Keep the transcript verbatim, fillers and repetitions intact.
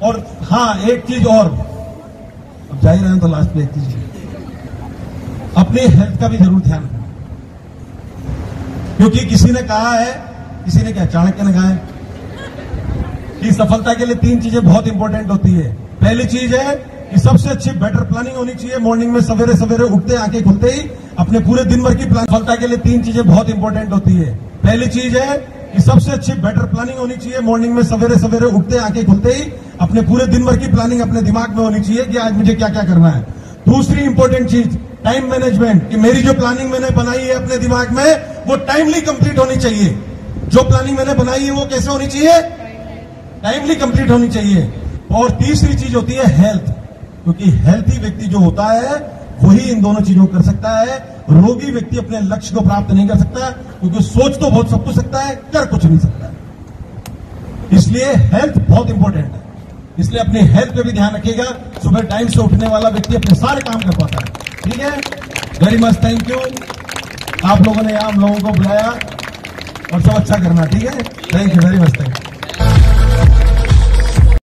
और हाँ, एक चीज और, अब जा ही रहे हैं तो लास्ट में एक चीज, अपने हेल्थ का भी जरूर ध्यान रखना। क्योंकि किसी ने कहा है, किसी ने क्या, चाणक्य ने कहा है कि सफलता के लिए तीन चीजें बहुत इंपॉर्टेंट होती है। पहली चीज है कि सबसे अच्छी बेटर प्लानिंग होनी चाहिए। मॉर्निंग में सवेरे सवेरे उठते, आंखें खुलते ही अपने पूरे दिन भर की प्लान। सफलता के लिए तीन चीजें बहुत इंपॉर्टेंट होती है। पहली चीज है कि सबसे अच्छी बेटर प्लानिंग होनी चाहिए। मॉर्निंग में सवेरे सवेरे उठते, आंखें खुलते ही अपने पूरे दिन भर की प्लानिंग अपने दिमाग में होनी चाहिए कि आज मुझे क्या क्या करना है। दूसरी इंपॉर्टेंट चीज टाइम मैनेजमेंट, कि मेरी जो प्लानिंग मैंने बनाई है अपने दिमाग में वो टाइमली कंप्लीट होनी चाहिए। जो प्लानिंग मैंने बनाई है वो कैसे होनी चाहिए, टाइमली कंप्लीट होनी चाहिए। और तीसरी चीज होती है हेल्थ, क्योंकि हेल्थी व्यक्ति जो होता है वही इन दोनों चीजों को कर सकता है। रोगी व्यक्ति अपने लक्ष्य को प्राप्त नहीं कर सकता, क्योंकि सोच तो बहुत सब कुछ सकता है, कर कुछ नहीं सकता है। इसलिए हेल्थ बहुत इंपॉर्टेंट है। इसलिए अपनी हेल्थ पे भी ध्यान रखिएगा। सुबह टाइम से उठने वाला व्यक्ति अपने सारे काम कर पाता है। ठीक है, वेरी मच थैंक यू। आप लोगों ने यहाँ हम लोगों को बुलाया और सब अच्छा करना। ठीक है, thank you very much, thank you.